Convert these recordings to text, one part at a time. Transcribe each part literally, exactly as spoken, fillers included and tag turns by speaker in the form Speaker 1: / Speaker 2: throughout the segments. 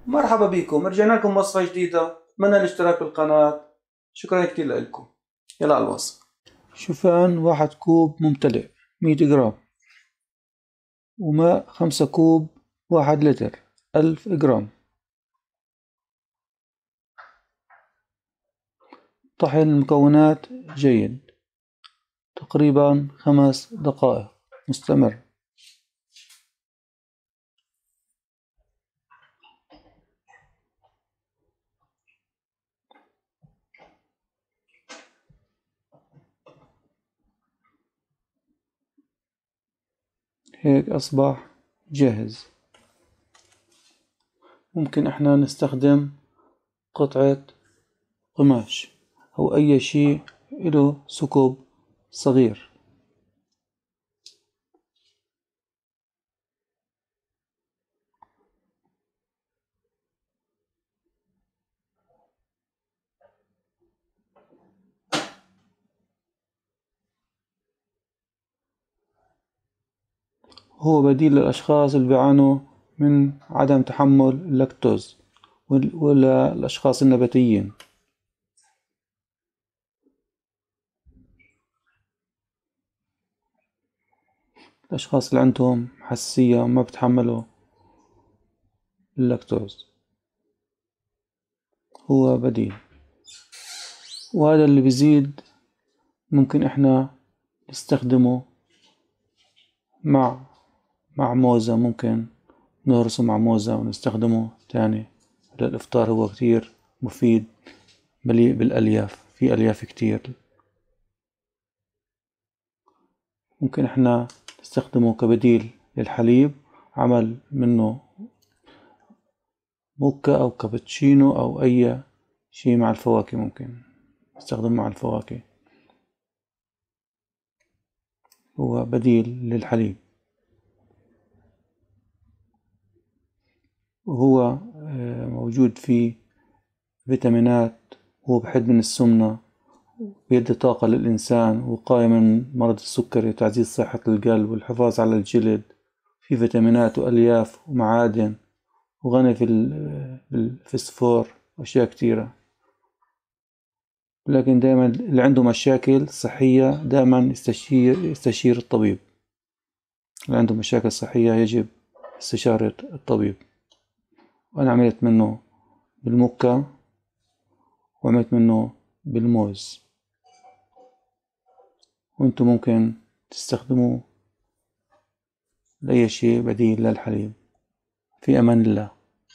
Speaker 1: مرحبا بكم، رجعنا لكم وصفة جديدة. أتمنى الاشتراك بالقناة. شكرا كتير لكم. يلا على الوصفة. شوفان واحد كوب ممتلئ مية جرام، وماء خمسة كوب واحد لتر ألف جرام. طحن المكونات جيد تقريبا خمس دقائق مستمر. هيك أصبح جاهز. ممكن احنا نستخدم قطعة قماش أو أي شيء له ثقب صغير. هو بديل للأشخاص اللي بيعانوا من عدم تحمل اللاكتوز ولا الأشخاص النباتيين. الأشخاص اللي عندهم حساسية وما بتحملوا اللاكتوز هو بديل. وهذا اللي بيزيد ممكن احنا نستخدمه مع مع موزة، ممكن نهرسه مع موزة ونستخدمه تاني للإفطار. هو كتير مفيد، مليء بالألياف، في ألياف كتير. ممكن احنا نستخدمه كبديل للحليب، عمل منه موكا أو كابتشينو أو أي شيء مع الفواكه. ممكن نستخدمه مع الفواكه، هو بديل للحليب. وهو موجود فيه فيتامينات، هو بحد من السمنة، بيدي طاقة للإنسان، وقاية من مرض السكري، وتعزيز صحة القلب والحفاظ على الجلد. في فيتامينات وألياف ومعادن، وغني في الفسفور وأشياء كتيرة. لكن دائما اللي عنده مشاكل صحية دائما يستشير يستشير الطبيب. اللي عنده مشاكل صحية يجب استشارة الطبيب. وأنا عملت منه بالموكا وعملت منه بالموز، وانتم ممكن تستخدموه لأي شيء بديل للحليب. في أمان الله.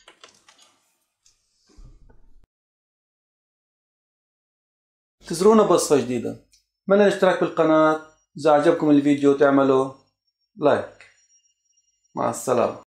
Speaker 1: انتظرونا بوصفة جديدة. أتمنى الاشتراك بالقناة. إذا عجبكم الفيديو تعملوا لايك. مع السلامة.